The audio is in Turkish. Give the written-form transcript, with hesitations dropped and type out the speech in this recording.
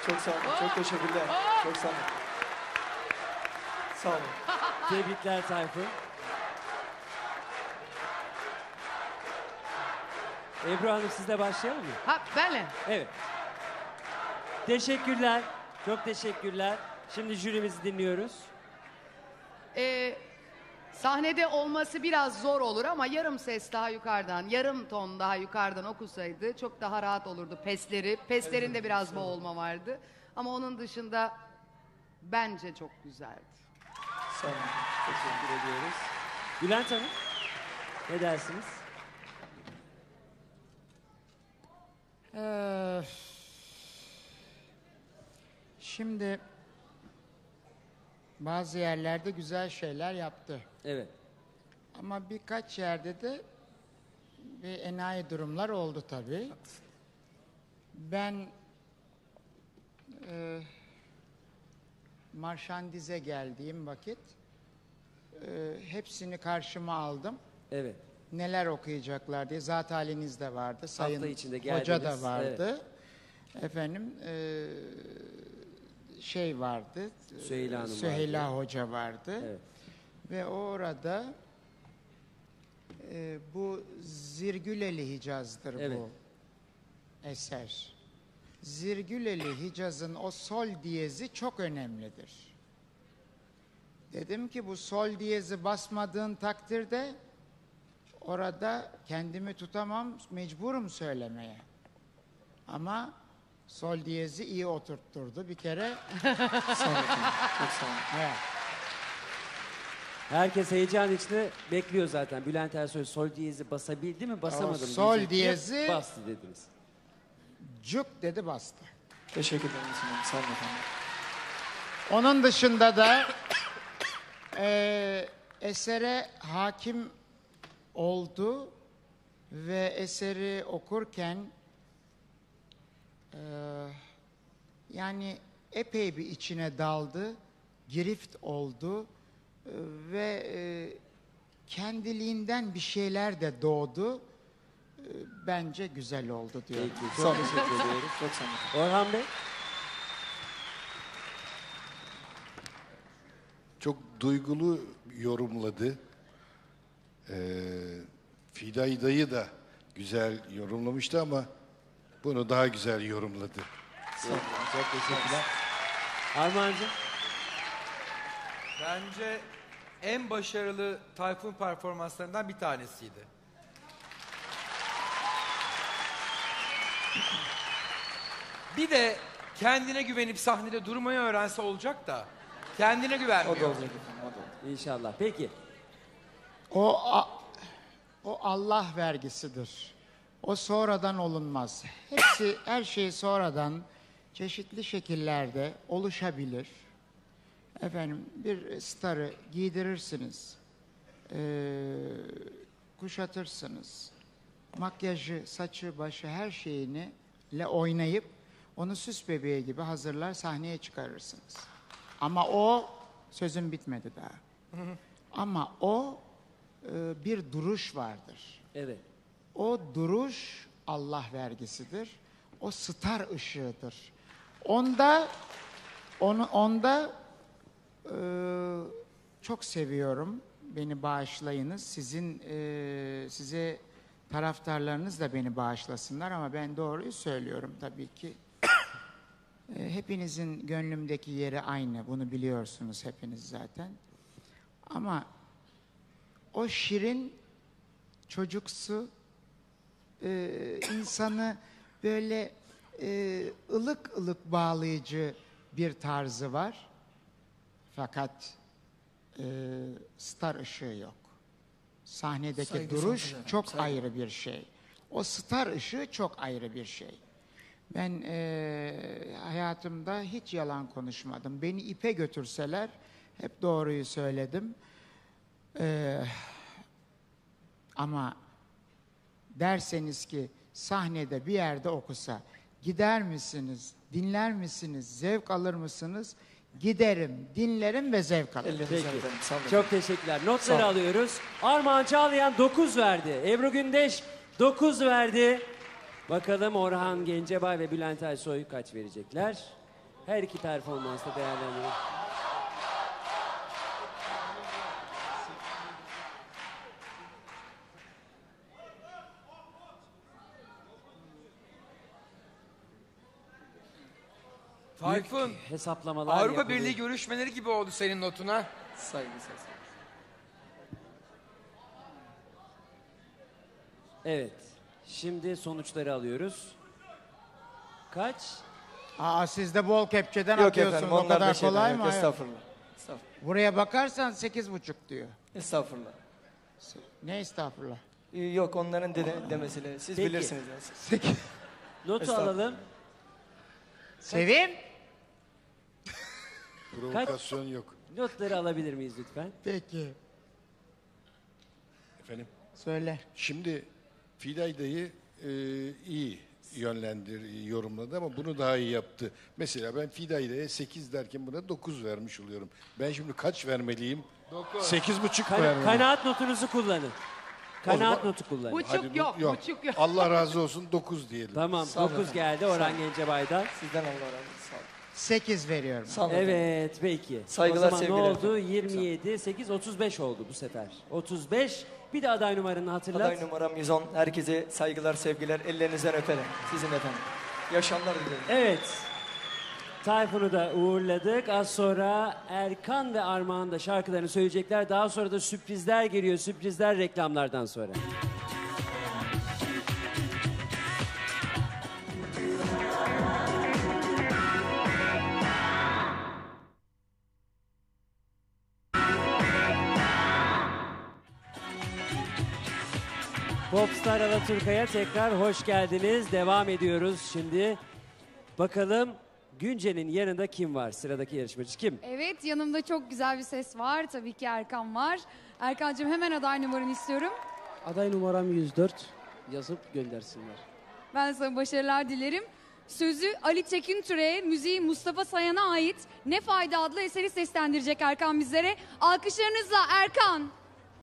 Çok sağ olun. Çok teşekkürler. Çok sağ olun. Sağ olun. Tebrikler Tayfun. Ebru Hanım sizle başlayalım mı? Ha benle. Evet. Teşekkürler. Çok teşekkürler. Şimdi jürimizi dinliyoruz. Sahnede olması biraz zor olur ama yarım ses daha yukarıdan, yarım ton daha yukarıdan okusaydı çok daha rahat olurdu pesleri. Peslerinde biraz boğulma vardı. Ama onun dışında bence çok güzeldi. Sağ olun. Teşekkür ediyoruz. Bülent Hanım, ne dersiniz? Şimdi bazı yerlerde güzel şeyler yaptı. Evet. Ama birkaç yerde de bir enayi durumlar oldu tabii. Ben marşandize geldiğim vakit hepsini karşıma aldım. Evet. Neler okuyacaklar diye. Zat haliniz de vardı. Sayın içinde Hoca da geldiniz, vardı. Efendim şey vardı. Süheyla Hanım Süheyla Hoca vardı. Evet. Ve orada bu Zirgüleli Hicaz'dır Evet. bu eser. Zirgüleli Hicaz'ın o sol diyezi çok önemlidir. Dedim ki bu sol diyezi basmadığın takdirde orada kendimi tutamam, mecburum söylemeye. Ama sol diyezi iyi oturtturdu bir kere. Sağ olun. Çok sağ olun. Evet. Herkes heyecan içinde bekliyor zaten. Bülent Ersoy sol diyezi basabildi mi, basamadım O sol diyecek diye diyezi- bastı dediniz. Cuk dedi bastı. Teşekkür ederim. Sağ olun efendim. Onun dışında da esere hakim oldu ve eseri okurken yani epey bir içine daldı, girift oldu ve kendiliğinden bir şeyler de doğdu. Bence güzel oldu diyorum. Peki, çok teşekkür ediyoruz. Çok sağ olun. Orhan Bey, Çok duygulu yorumladı. Fiday dayı da güzel yorumlamıştı ama bunu daha güzel yorumladı. çok teşekkürler. Armağancığım, Bence en başarılı Tayfun performanslarından bir tanesiydi. Bir de kendine güvenip sahnede durmayı öğrense olacak da kendine O da güvenmiyor. olacak efendim. O da olacak. inşallah. Peki, O Allah vergisidir. O sonradan olunmaz. Hepsi, her şey sonradan çeşitli şekillerde oluşabilir. Efendim bir starı giydirirsiniz, kuşatırsınız. Makyajı, saçı, başı her şeyini oynayıp onu süs bebeği gibi hazırlar sahneye çıkarırsınız. Ama o sözüm bitmedi daha. Ama o bir duruş vardır. evet. O duruş Allah vergisidir. O star ışığıdır. Onda çok seviyorum. Beni bağışlayınız. Size taraftarlarınız da beni bağışlasınlar ama ben doğruyu söylüyorum tabii ki. Hepinizin gönlümdeki yeri aynı. Bunu biliyorsunuz hepiniz zaten. Ama o şirin çocuksu insanı böyle ılık ılık bağlayıcı bir tarzı var. Fakat star ışığı yok. Sahnedeki Saygı duruş sonsuz efendim, çok saygı. ayrı bir şey. O star ışığı çok ayrı bir şey. Ben hayatımda hiç yalan konuşmadım. Beni ipe götürseler hep doğruyu söyledim. Ama derseniz ki sahnede bir yerde okusa gider misiniz, dinler misiniz, zevk alır mısınız? Giderim, dinlerim ve zevk alırım. Ellerinize Peki. efendim. Sağ olun. Çok teşekkürler. Sağ Notları ol. alıyoruz. Armağan Çağlayan 9 verdi. Ebru Gündeş 9 verdi. Bakalım Orhan Gencebay ve Bülent Ersoy kaç verecekler? Her iki performansta değerlendirin. Tayfun, Hesaplamalar Avrupa yapılıyor. Birliği görüşmeleri gibi oldu senin notuna. Saygı sesi. Evet. Şimdi sonuçları alıyoruz. Kaç? Aa, siz de bol kepçeden Yok atıyorsunuz. efendim O onlar kadar 5 eder. kolay Yok, mı? Hayır. estağfurullah. Buraya bakarsan 8,5 diyor. Estağfurullah. Ne estağfurullah. Yok onların demesiyle. Siz Peki. bilirsiniz. Yani. 8. Notu Estağfurullah. alalım. Sevim. Provokasyon yok. Notları alabilir miyiz lütfen? Peki. Efendim? Söyle. Şimdi Fidayda'yı iyi yorumladı ama bunu daha iyi yaptı. Mesela ben Fidayda'ya 8 derken buna 9 vermiş oluyorum. Ben şimdi kaç vermeliyim? 8,5 vermeliyim. Kanaat notunuzu kullanın. Kanaat zaman- notu kullanın. Buçuk Hadi yok, buçuk yok. Allah razı olsun 9 diyelim. Tamam, Sağ olun 9 efendim. geldi Orhan Gencebay'dan. Sizden Allah razı olsun. Sağ olun. 8 veriyorum. Sağ olun efendim. Evet, peki. Saygılar, o zaman ne sevgiler oldu? efendim. 27, 8, 35 oldu bu sefer. 35. Bir de aday numaranı hatırlat. Aday numaram 110. Herkese saygılar, sevgiler. Ellerinizden öperim. Sizin efendim. Yaşamlar diliyorum. Evet. Tayfun'u da uğurladık. Az sonra Erkan ve Armağan da şarkılarını söyleyecekler. Daha sonra da sürprizler geliyor. Sürprizler reklamlardan sonra. Popstar Alaturka'ya tekrar hoş geldiniz. Devam ediyoruz şimdi. Bakalım Günce'nin yanında kim var? Sıradaki yarışmacı kim? Evet, yanımda çok güzel bir ses var. Tabii ki Erkan var. Erkancığım hemen aday numaranı istiyorum. Aday numaram 104 yazıp göndersinler. Ben sana başarılar dilerim. Sözü Ali Tekintürk'e, müziği Mustafa Sayan'a ait Ne Fayda adlı eseri seslendirecek Erkan bizlere. Alkışlarınızla Erkan.